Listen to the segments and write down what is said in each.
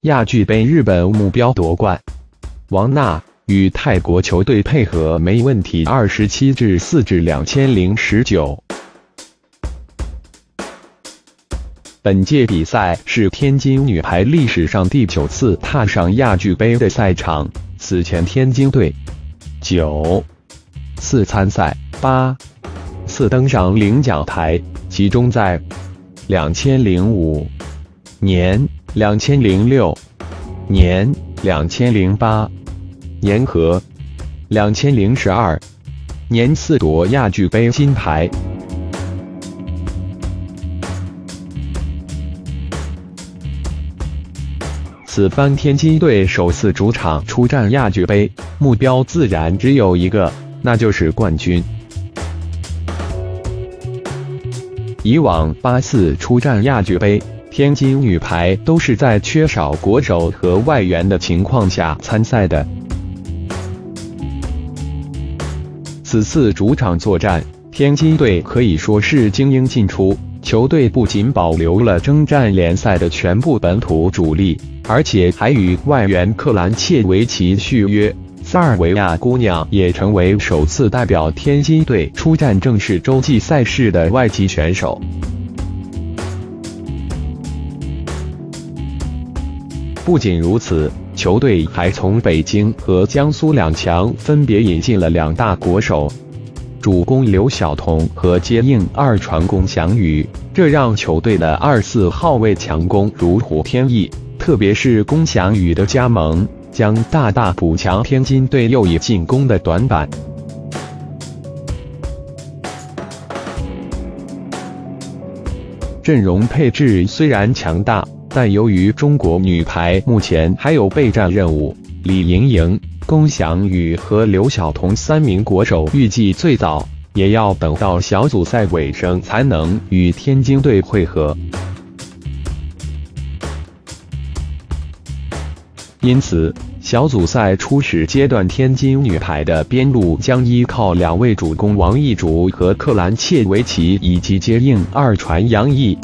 亚俱杯日本目标夺冠。王娜与泰国球队配合没问题，27-4-2019。本届比赛是天津女排历史上第9次踏上亚俱杯的赛场。此前天津队9次参赛，8次登上领奖台，其中在2005年、2006年、2008年和2012年4夺亚俱杯金牌。此番天津队首次主场出战亚俱杯，目标自然只有一个，那就是冠军。以往8次出战亚俱杯，天津女排都是在缺少国手和外援的情况下参赛的。此次主场作战，天津队可以说是精英进出，球队不仅保留了征战联赛的全部本土主力，而且还与外援克兰切维奇续约，塞尔维亚姑娘也成为首次代表天津队出战正式洲际赛事的外籍选手。不仅如此，球队还从北京和江苏两强分别引进了2大国手，主攻刘晓彤和接应2传龚翔宇，这让球队的2、4号位强攻如虎添翼。特别是龚翔宇的加盟，将大大补强天津队右翼进攻的短板。阵容配置虽然强大，但由于中国女排目前还有备战任务，李盈莹、龚翔宇和刘晓彤3名国手预计最早也要等到小组赛尾声才能与天津队会合。因此，小组赛初始阶段，天津女排的边路将依靠2位主攻王艺竹和克兰切维奇，以及接应2传杨毅。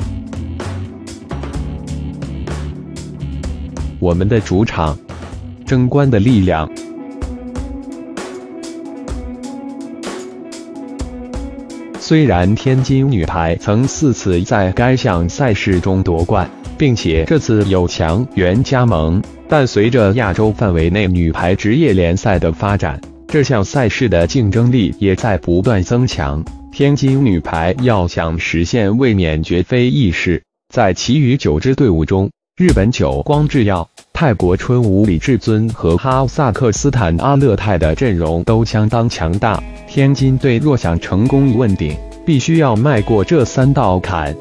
我们的主场，争冠的力量。虽然天津女排曾4次在该项赛事中夺冠，并且这次有强援加盟，但随着亚洲范围内女排职业联赛的发展，这项赛事的竞争力也在不断增强。天津女排要想实现卫冕绝非易事，在其余9支队伍中，日本久光制药、泰国春武李至尊和哈萨克斯坦阿勒泰的阵容都相当强大。天津队若想成功问鼎，必须要迈过这3道坎。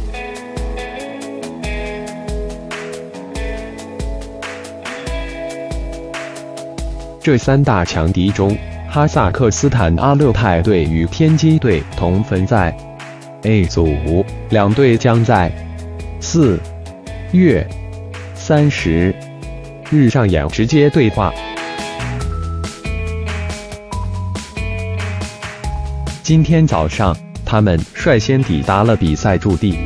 这3大强敌中，哈萨克斯坦阿勒泰队与天津队同分在 A 组，2队将在4月30日上演直接对话。今天早上，他们率先抵达了比赛驻地。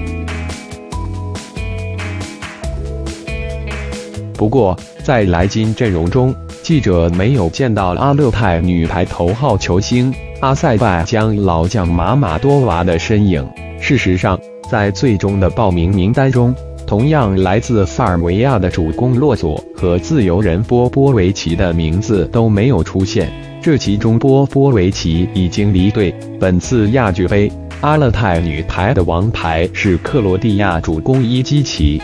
不过，在来金阵容中，记者没有见到阿勒泰女排头号球星阿塞拜疆老将马马多娃的身影。事实上，在最终的报名名单中，同样来自塞尔维亚的主攻洛佐和自由人波波维奇的名字都没有出现。这其中波波维奇已经离队。本次亚俱杯，阿勒泰女排的王牌是克罗地亚主攻伊基奇。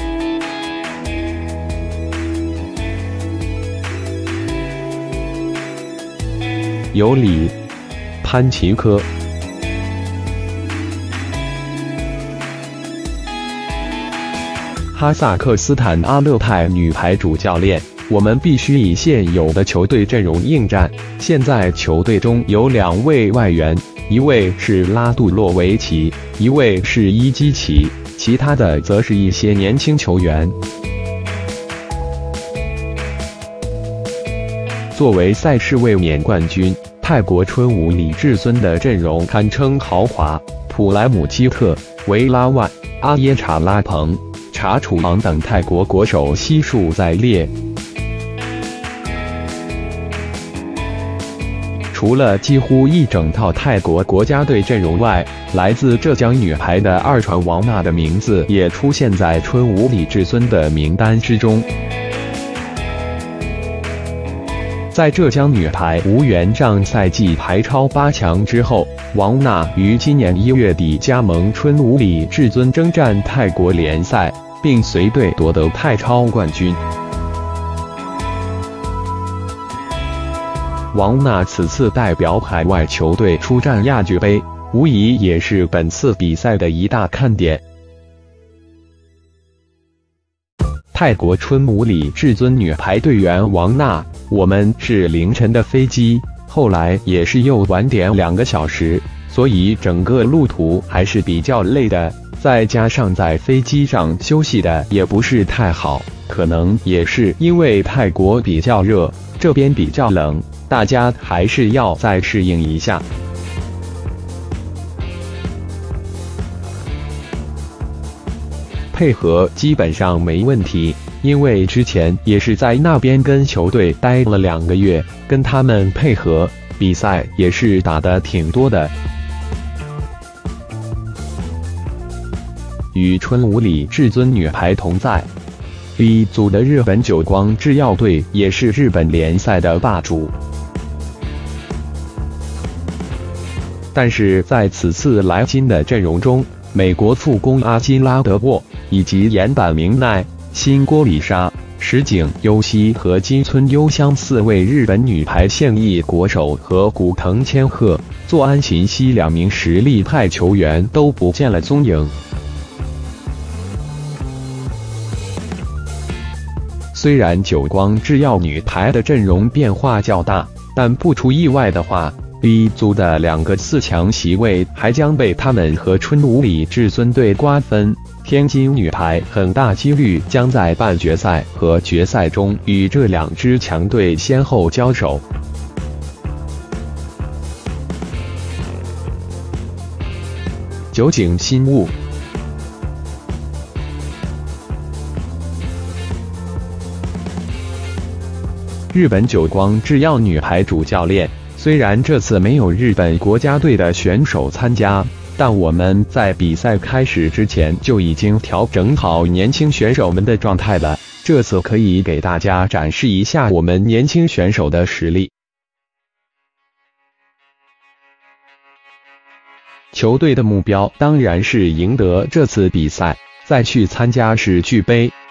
尤里·潘奇科。哈萨克斯坦阿勒泰女排主教练，我们必须以现有的球队阵容应战。现在球队中有2位外援，一位是拉杜洛维奇，一位是伊基奇，其他的则是一些年轻球员。作为赛事卫冕冠军，泰国春武李至尊的阵容堪称豪华，普莱姆基特、维拉万、阿耶查拉蓬、 查楚昂等泰国国手悉数在列。除了几乎一整套泰国国家队阵容外，来自浙江女排的二传王娜的名字也出现在春武李至尊的名单之中。在浙江女排无缘上赛季排超8强之后，王娜于今年1月底加盟春武李至尊征战泰国联赛，并随队夺得泰超冠军。王娜此次代表海外球队出战亚俱杯，无疑也是本次比赛的一大看点。泰国春武李至尊女排队员王娜，我们是凌晨的飞机，后来也是又晚点2个小时，所以整个路途还是比较累的，再加上在飞机上休息的也不是太好，可能也是因为泰国比较热，这边比较冷，大家还是要再适应一下。配合基本上没问题，因为之前也是在那边跟球队待了2个月，跟他们配合，比赛也是打得挺多的。与春武李至尊女排同在B组的日本久光制药队也是日本联赛的霸主。但是在此次来金的阵容中，美国副攻阿基拉德沃以及岩坂明奈、新郭里莎、石井优希和金村优香4位日本女排现役国手和古藤千鹤、佐安琴希2名实力派球员都不见了踪影。虽然久光制药女排的阵容变化较大，但不出意外的话，B组的2个4强席位还将被他们和春武李至尊队瓜分。天津女排很大几率将在半决赛和决赛中与这2支强队先后交手。酒井新悟，日本久光制药女排主教练。虽然这次没有日本国家队的选手参加，但我们在比赛开始之前就已经调整好年轻选手们的状态了。这次可以给大家展示一下我们年轻选手的实力。球队的目标当然是赢得这次比赛，再去参加世俱杯。